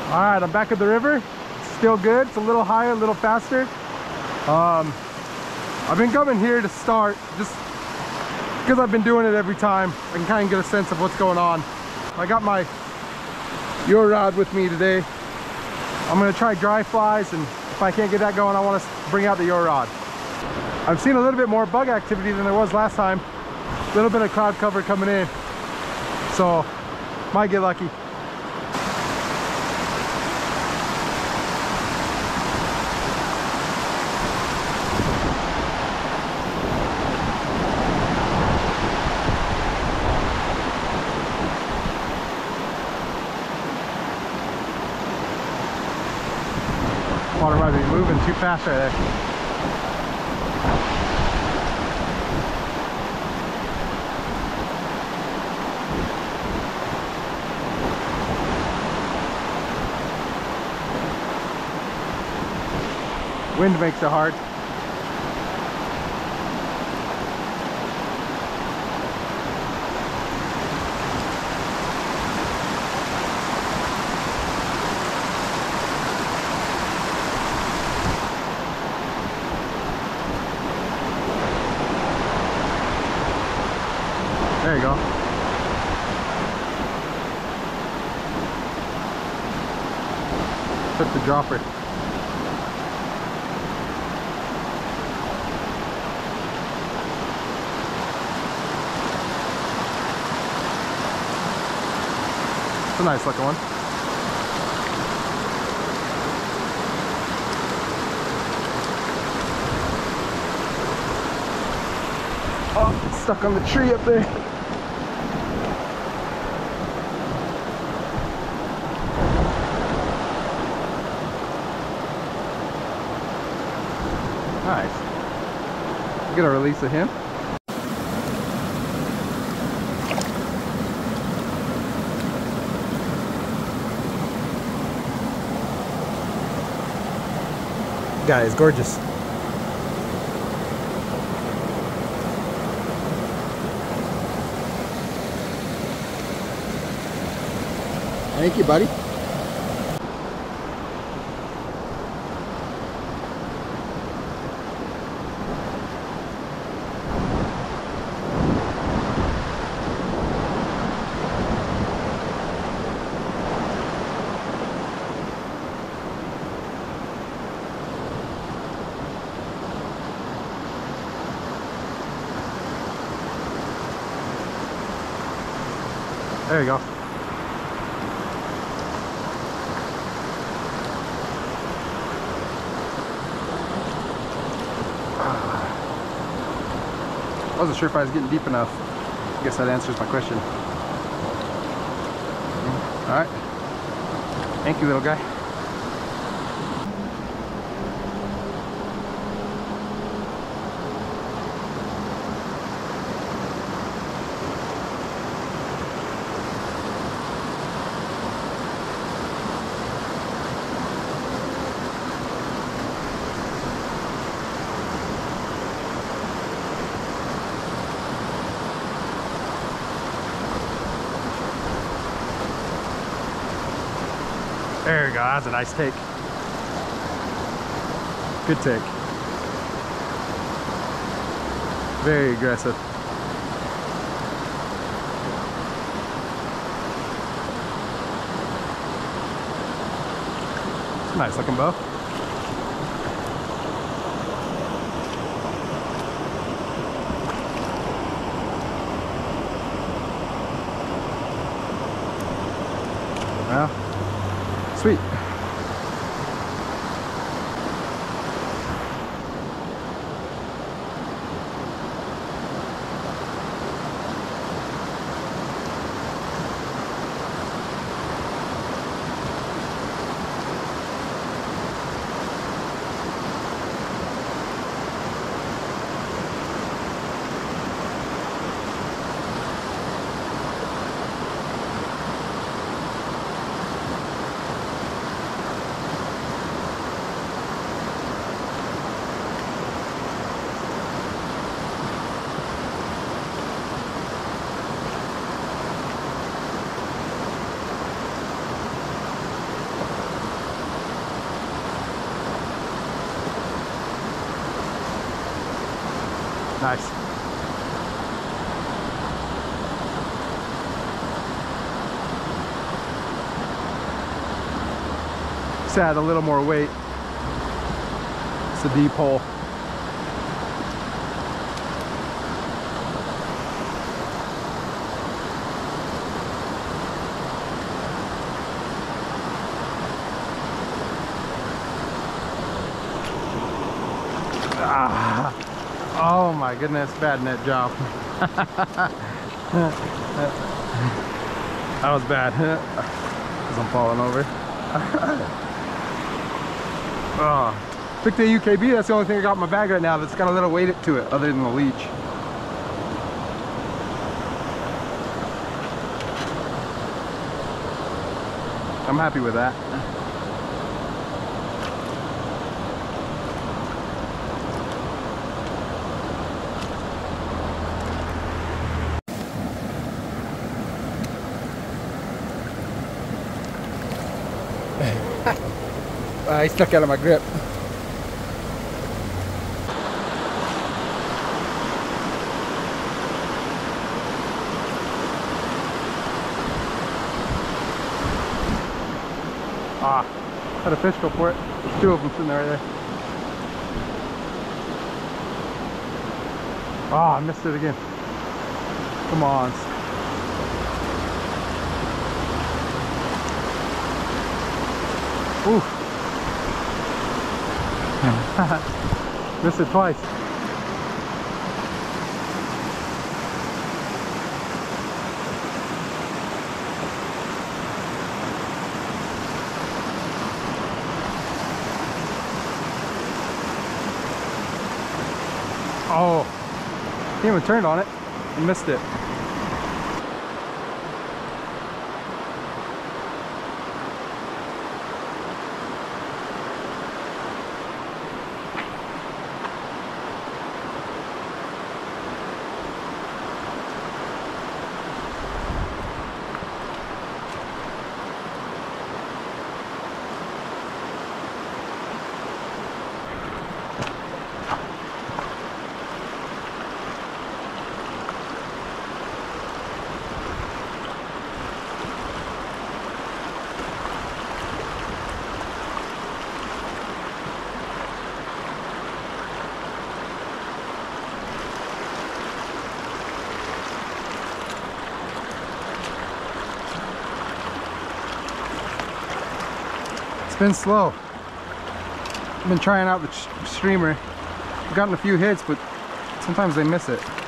All right, I'm back at the river. It's still good. It's a little higher, a little faster. I've been coming here to start just because I've been doing it every time. I can kind of get a sense of what's going on. I got my Euro rod with me today. I'm gonna try dry flies, and if I can't get that going, I want to bring out the Euro rod. I've seen a little bit more bug activity than there was last time. A little bit of cloud cover coming in, so might get lucky. Water might be moving too fast right there. Wind makes it hard. There you go. Took the dropper. It's a nice looking one. Oh, it's stuck on the tree up there. Nice. Get a release of him. Guy is gorgeous. Thank you, buddy. There you go. I wasn't sure if I was getting deep enough. I guess that answers my question. All right. Thank you, little guy. There you go, that's a nice take. Good take. Very aggressive. Nice looking bow. Well, sweet. Nice. Just add a little more weight. It's a deep hole. Ah, oh my goodness, bad net job. That was bad. As I'm falling over. Oh, took the UKB. That's the only thing I got in my bag right now that's got a little weight to it other than the leech. I'm happy with that. He stuck out of my grip. Ah, had a fish go for it. There's two of them sitting there right there. Ah, I missed it again. Come on. Ooh. Missed it twice. Oh, came and turned on it and missed it. It's been slow. I've been trying out the streamer. I've gotten a few hits, but sometimes they miss it.